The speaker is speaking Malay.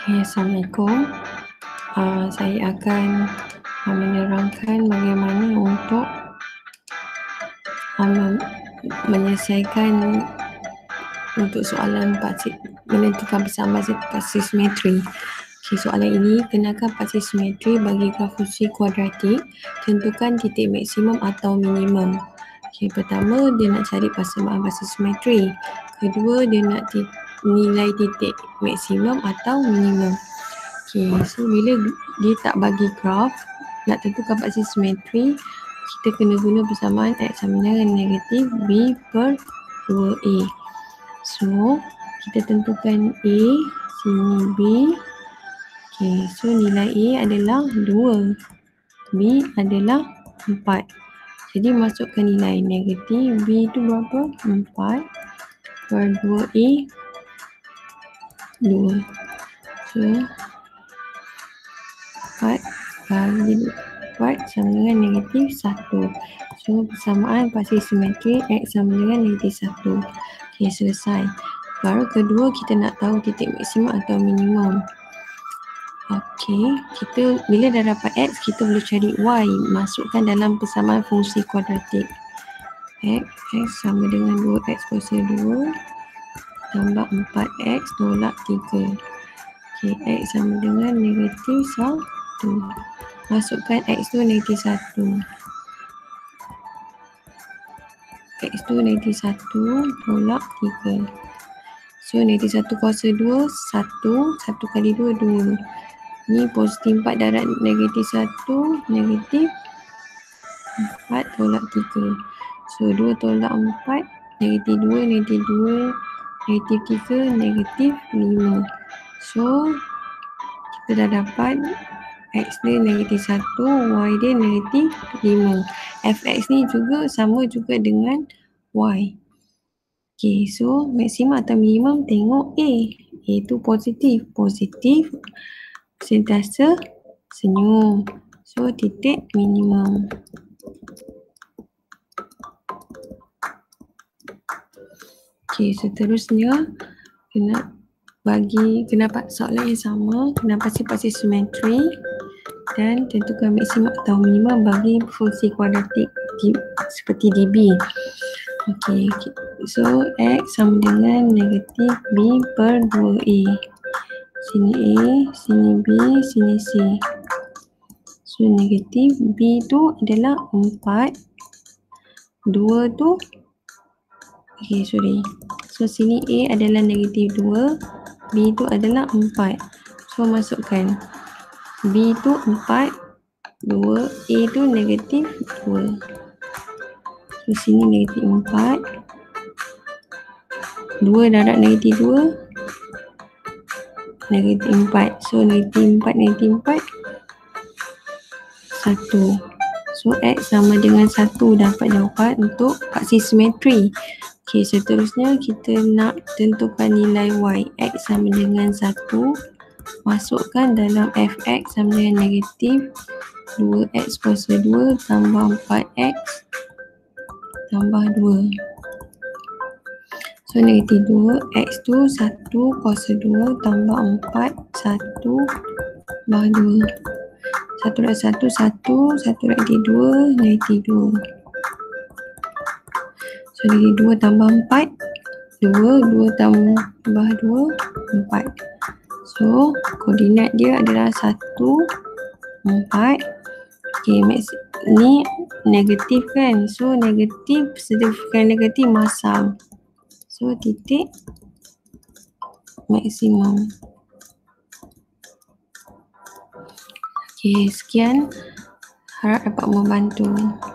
Assalamualaikum. Saya akan menerangkan bagaimana untuk menyelesaikan untuk soalan menentukan persamaan paksi simetri. Soalan ini, kenakan paksi simetri bagi graf fungsi kuadratik, tentukan titik maksimum atau minimum. Pertama, dia nak cari persamaan paksi simetri. Kedua, dia nak nilai titik maksimum atau minimum. So bila dia tak bagi graf, nak tentukan paksi simetri, kita kena guna persamaan X sama dengan negatif B per 2A. So, kita tentukan A, sini B. So nilai A adalah 2, B adalah 4. Jadi masukkan nilai negatif B itu berapa? 4 per 2A 2. So 4 bagi 4 sama dengan negatif 1. So persamaan paksi simetri X sama dengan negatif 1. Selesai. Baru kedua, kita nak tahu titik maksimum atau minimum. Kita bila dah dapat X, kita boleh cari Y. Masukkan dalam persamaan fungsi kuadratik. X sama dengan 2X kuasa 2 tambah 4X tolak 3. X sama dengan negatif 1. Masukkan X tu negatif 1. X tu negatif 1 tolak 3. So negatif 1 kuasa 2, 1 kali 2, 2. Ni positif 4 darab negatif 1, negatif 4 tolak 3. So 2 tolak 4, negatif 2, negatif 2, negatif 3, negatif 5. So kita dah dapat X dia negatif 1, Y dia negatif 5. Fx ni juga sama juga dengan Y. So maksimum atau minimum tengok A. A tu positif. Positif sentiasa senyum. So titik minimum. Seterusnya kena dapat soalan yang sama, kena paksi simetri dan tentukan maksimum atau minimum bagi fungsi kuadratik seperti dB. So X sama dengan negatif B per 2A. Sini A, sini B, sini C. So negatif B tu adalah 4. 2 tu So sini A adalah negatif 2, B tu adalah 4. So masukkan B tu 4, 2, A tu negatif 2. So sini negatif 4. 2 darab negatif 2, negatif 4. So negatif 4, negatif 4, 1. So X sama dengan 1, dapat jawapan untuk paksi simetri. Seterusnya kita nak tentukan nilai Y. X sama dengan 1. Masukkan dalam Fx sama dengan negatif 2X kuasa 2 tambah 4X tambah 2. So negatif 2, X tu 1 kuasa 2 tambah 4, 1 tambah 2. 1 darab 1, 1 darab 2, negatif 2. So negatif 2 tambah 4, 2 tambah 2, 4. So koordinat dia adalah 1, 4. Ni negatif kan. So negatif, sertifikat negatif masam. So titik maksimum. Sekian. Harap dapat membantu.